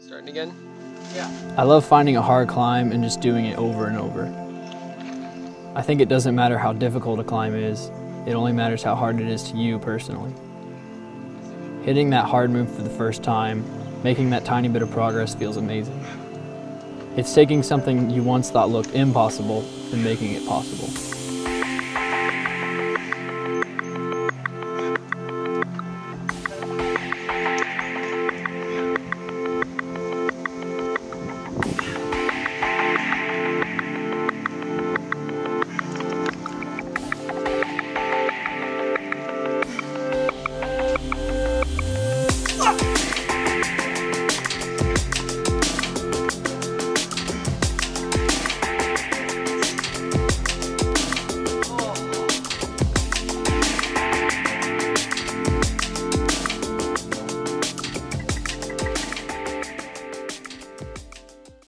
Starting again? Yeah. I love finding a hard climb and just doing it over and over. I think it doesn't matter how difficult a climb is, it only matters how hard it is to you personally. Hitting that hard move for the first time, making that tiny bit of progress feels amazing. It's taking something you once thought looked impossible and making it possible.